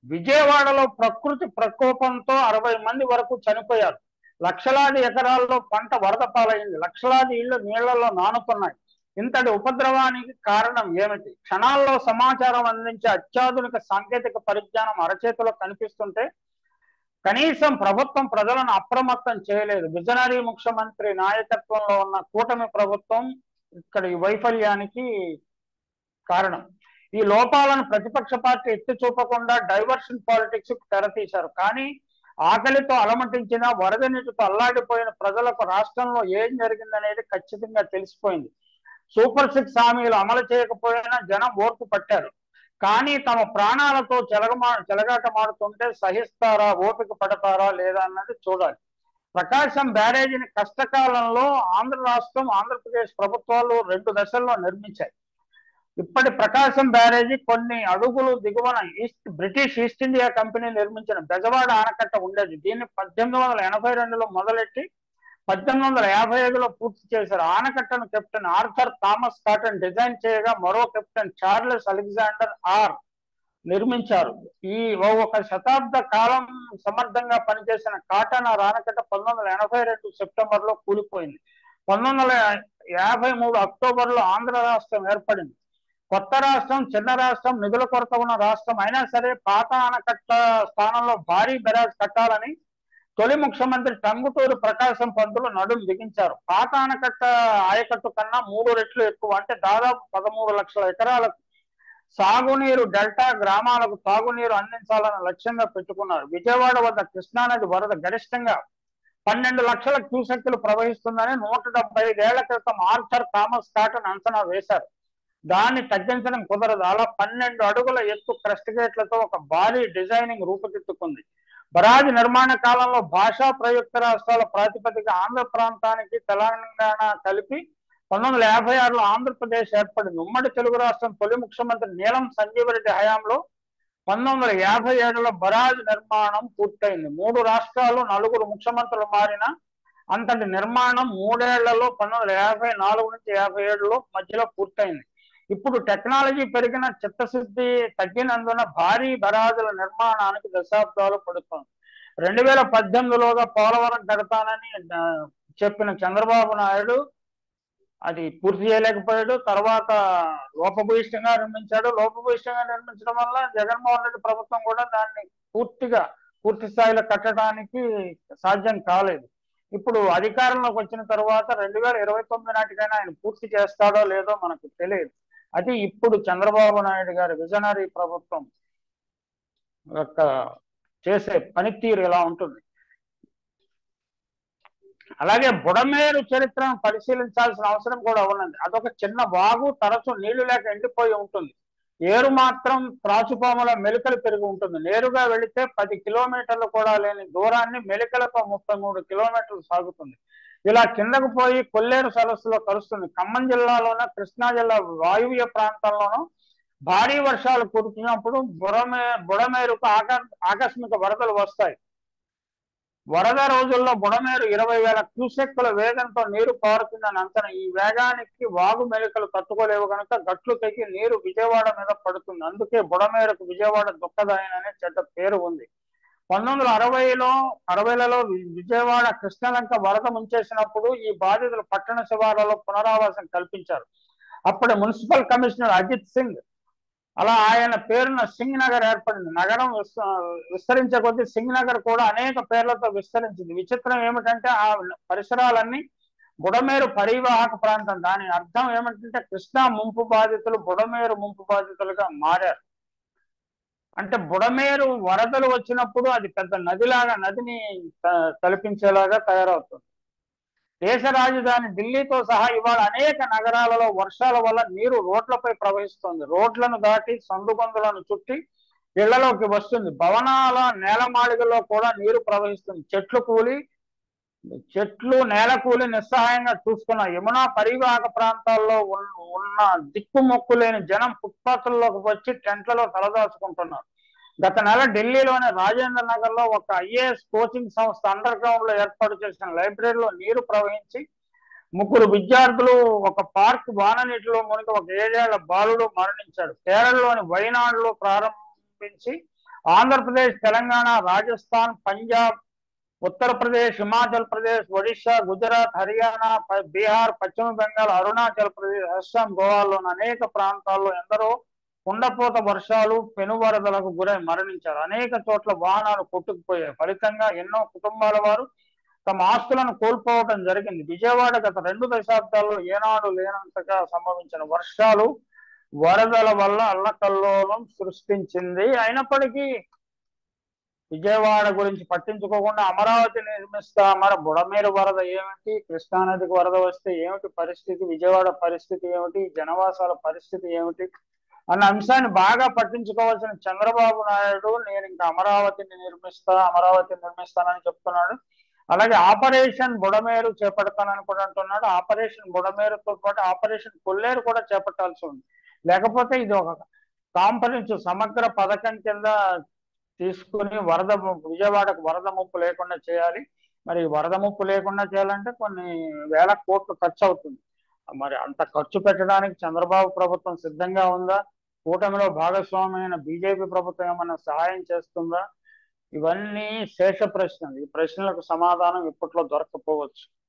విజయవాడలో ప్రకృతి ప్రకోపంతో 60 మంది వరకు చనిపోయారు. లక్షలాది ఎకరాల్లో పంట వరద పాలైంది. లక్షలాది ఇళ్లు నీళ్లలో నానుతున్నాయి. ఇంతటి ఉపద్రవానికి కారణం ఏమిటి? క్షణాల్లో సమాచారం అందించే అత్యాధునిక సాంకేతిక పరిజ్ఞానం అరచేతిలో కనిపిస్తుంటే కనీసం ప్రభుత్వం ప్రజలను అప్రమత్తం చేయలేదు. విజనరీ ముఖ్యమంత్రి నాయకత్వంలో ఉన్న కూటమి ప్రభుత్వం ఇక్కడ ఈ వైఫల్యానికి కారణం. ఈ లోపాలను ప్రతిపక్ష పార్టీ ఎత్తి చూపకుండా డైవర్షన్ పాలిటిక్స్ తెరతీశారు. కానీ ఆకలితో అలమటించిన, వరద నీటితో అల్లాడిపోయిన ప్రజలకు రాష్ట్రంలో ఏం జరిగిందనేది ఖచ్చితంగా తెలిసిపోయింది. సూపర్ 6 హామీలు అమలు చేయకపోయినా జనం ఓర్పు పట్టారు. కానీ తమ ప్రాణాలతో చెలగాటమాడుతుంటే సహిస్తారా, ఓపిక పడతారా లేదా అన్నది చూడాలి. ప్రకాశం బ్యారేజీని కష్టకాలంలో ఆంధ్ర రాష్ట్రం, ఆంధ్రప్రదేశ్ ప్రభుత్వాలు 2 దశల్లో నిర్మించాయి. ఇప్పటి ప్రకాశం బ్యారేజీ కొన్ని అడుగులు దిగువన బ్రిటిష్ ఈస్ట్ ఇండియా కంపెనీ నిర్మించిన బెజవాడ ఆనకట్ట ఉండేది. దీన్ని 1882లో మొదలెట్టి 1855లో పూర్తి చేశారు. ఆనకట్టను captain Arthur Thomas Cotton design చేయగా మరో కెప్టెన్ చార్లెస్ అలెగ్జాండర్ ఆర్ నిర్మించారు. ఈ ఒక శతాబ్ద కాలం సమర్థంగా పనిచేసిన కాటన్ ఆనకట్ట 1982 సెప్టెంబర్లో కూలిపోయింది. 1953 అక్టోబర్లో ఆంధ్ర రాష్ట్రం ఏర్పడింది. కొత్త రాష్ట్రం, చిన్న రాష్ట్రం, నిధుల కొరత ఉన్న రాష్ట్రం అయినా సరే పాత ఆనకట్ట స్థానంలో భారీ బెరాజ్ కట్టాలని తొలి ముఖ్యమంత్రి టంగుటూరి ప్రకాశం పంతులు నడుం బిగించారు. పాత ఆనకట్ట ఆయకట్టు కన్నా 3 రెట్లు ఎక్కువ, అంటే దాదాపు 13 లక్షల ఎకరాలకు సాగునీరు, డెల్టా గ్రామాలకు తాగునీరు అందించాలని లక్ష్యంగా పెట్టుకున్నారు. విజయవాడ వద్ద కృష్ణానది వరద గరిష్టంగా 12 లక్షల క్యూసెక్కులు ప్రవహిస్తుందని 175 ఏళ్ల క్రితం ఆర్థర్ థామస్ కాటన్ అంచనా వేశారు. దాన్ని తగ్గించడం కుదరదు. అలా 12 అడుగుల ఎత్తు క్రస్ట్ గేట్లతో ఒక భారీ డిజైనింగ్ రూపుదిద్దుకుంది. బరాజ్ నిర్మాణ కాలంలో భాషా ప్రయుక్త రాష్ట్రాల ప్రాతిపదిక ఆంధ్ర ప్రాంతానికి తెలంగాణ కలిపి 1956లో ఆంధ్రప్రదేశ్ ఏర్పడింది. ఉమ్మడి తెలుగు రాష్ట్రం తొలి ముఖ్యమంత్రి నీలం సంజీవరెడ్డి హయాంలో 1957లో బరాజ్ నిర్మాణం పూర్తయింది. 3 రాష్ట్రాలు 4 ముఖ్యమంత్రులు మారిన అంతటి నిర్మాణం 3 ఏళ్లలో 1954 నుంచి 57లో మధ్యలో పూర్తయింది. ఇప్పుడు టెక్నాలజీ పెరిగిన, చిత్తశుద్ధి తగ్గినందున భారీ బరాజుల నిర్మాణానికి దశాబ్దాలు పడుతుంది. 2018లోగా పోలవరం కడతానని చెప్పిన చంద్రబాబు నాయుడు అది పూర్తి చేయలేకపోయాడు. తర్వాత లోపభూయిష్టంగా నిర్మించాడు. లోపభూయిష్టంగా నిర్మించడం వల్ల జగన్మోహన్ రెడ్డి ప్రభుత్వం కూడా దాన్ని పూర్తి స్థాయిలో కట్టడానికి సాధ్యం కాలేదు. ఇప్పుడు అధికారంలోకి వచ్చిన తర్వాత 2029 నాటికైనా ఆయన పూర్తి చేస్తాడో లేదో మనకు తెలియదు. అది ఇప్పుడు చంద్రబాబు నాయుడు గారి విజనరీ ప్రభుత్వం యొక్క చేసే పనితీరు ఇలా ఉంటుంది. అలాగే బుడమేరు చరిత్రను పరిశీలించాల్సిన అవసరం కూడా ఉన్నది. అదొక చిన్న వాగు, తరచు నీళ్లు లేక ఎండిపోయి ఉంటుంది. ఏరు మాత్రం త్రాచుపాముల మెలికలు పెరిగి ఉంటుంది. నేరుగా వెళితే 10 కిలోమీటర్లు కూడా లేని దూరాన్ని మెలికలతో 33 కిలోమీటర్లు సాగుతుంది. ఇలా కిందకు పోయి కొల్లేరు సరస్సులో కలుస్తుంది. ఖమ్మం జిల్లాలోనూ, కృష్ణా జిల్లా వాయువ్య ప్రాంతాల్లోనూ భారీ వర్షాలు కురిసినప్పుడు బుడమేరుకు ఆకస్మిక వరదలు వస్తాయి. వరద రోజుల్లో బుడమేరు 20,000 క్యూసెక్కుల వేగంతో నీరు పారుతుందని అంచనా. ఈ వేగానికి వాగు మెలికలు తట్టుకోలేవు కనుక గట్లు తెగి నీరు విజయవాడ మీద పడుతుంది. అందుకే బుడమేరుకు విజయవాడ దుఃఖదాయననే చెడ్డ పేరు ఉంది. 1960లలో విజయవాడ కృష్ణలంక వరద ముంచేసినప్పుడు ఈ బాధితులు పట్టణ శివార్లలో పునరావాసం కల్పించారు. అప్పటి మున్సిపల్ కమిషనర్ అజిత్ సింగ్, అలా ఆయన పేరున సింగ్ నగర్ ఏర్పడింది. నగరం విస్తరించే కొద్దీ సింగ్ నగర్ కూడా అనేక పేర్లతో విస్తరించింది. విచిత్రం ఏమిటంటే ఆ పరిసరాలన్నీ బుడమేరు పరివాహక ప్రాంతం. దాని అర్థం ఏమిటంటే కృష్ణా ముంపు బాధితులు బుడమేరు ముంపు బాధితులుగా మారారు. అంటే బుడమేరు వరదలు వచ్చినప్పుడు అది పెద్ద నదిని తలపించేలాగా తయారవుతుంది. దేశ రాజధాని ఢిల్లీతో సహా ఇవాళ అనేక నగరాలలో వర్షాల వల్ల నీరు రోడ్లపై ప్రవహిస్తుంది. రోడ్లను దాటి సందుగొందులను చుట్టి ఇళ్లలోకి వస్తుంది. భవనాల నేలమాళిగలో కూడా నీరు ప్రవహిస్తుంది. చెట్లు నేల కూలి నిస్సహాయంగా చూసుకున్న యమునా పరివాహక ప్రాంతాల్లో ఉన్న దిక్కుమొక్కు లేని జనం ఫుట్పాత్లలోకి వచ్చి టెంట్లలో తలదాచుకుంటున్నారు. గత నెల ఢిల్లీలోని రాజేంద్ర నగర్ లో ఒక ఐఏఎస్ కోచింగ్ సంస్థ అండర్ గ్రౌండ్ లో ఏర్పాటు చేసిన లైబ్రరీలో నీరు ప్రవహించి 3 విద్యార్థులు, ఒక పార్క్ వాననీటిలో మునిగి ఒక 7 ఏళ్ల బాలుడు మరణించాడు. కేరళలోని వైనాడులో ప్రారంభించి ఆంధ్రప్రదేశ్, తెలంగాణ, రాజస్థాన్, పంజాబ్, ఉత్తరప్రదేశ్, హిమాచల్ ప్రదేశ్, ఒడిశా, గుజరాత్, హర్యానా, బీహార్, పశ్చిమ బెంగాల్, అరుణాచల్ ప్రదేశ్, అస్సాం, గోవాలోని అనేక ప్రాంతాల్లో ఎందరో కుండపోత వర్షాలు, పెనువరదలకు గురై మరణించారు. అనేక చోట్ల వాహనాలు కొట్టుకుపోయాయి. ఫలితంగా ఎన్నో కుటుంబాల వారు తమ ఆస్తులను కోల్పోవడం జరిగింది. విజయవాడ గత 2 దశాబ్దాల్లో ఏనాడు లేనంతగా సంభవించిన వర్షాలు, వరదల వల్ల అల్లకల్లోలం సృష్టించింది. అయినప్పటికీ విజయవాడ గురించి పట్టించుకోకుండా అమరావతి నిర్మిస్తా, మరి బుడమేరు వరద ఏమిటి, కృష్ణానదికి వరద వస్తే ఏమిటి పరిస్థితి, విజయవాడ పరిస్థితి ఏమిటి, జనవాసాల పరిస్థితి ఏమిటి అన్న అంశాన్ని బాగా పట్టించుకోవాల్సిన చంద్రబాబు నాయుడు నేను ఇంకా అమరావతిని నిర్మిస్తానని చెప్తున్నాడు. అలాగే ఆపరేషన్ బుడమేరు చేపడతానని కూడా అంటున్నాడు. ఆపరేషన్ బుడమేరుతో పాటు ఆపరేషన్ కొల్లేరు కూడా చేపట్టాల్సి ఉంది. లేకపోతే ఇది ఒక కాంపరెన్స్ సమగ్ర పథకం కింద తీసుకుని విజయవాడకు వరద ముప్పు లేకుండా చేయాలి. మరి వరద ముప్పు లేకుండా చేయాలంటే కొన్ని వేల కోట్లు ఖర్చు అవుతుంది. మరి అంత ఖర్చు పెట్టడానికి చంద్రబాబు ప్రభుత్వం సిద్ధంగా ఉందా? కూటమిలో భాగస్వామైన బీజేపీ ప్రభుత్వం ఏమైనా సహాయం చేస్తుందా? ఇవన్నీ శేష ప్రశ్నలు. ఈ ప్రశ్నలకు సమాధానం ఇప్పట్లో దొరకపోవచ్చు.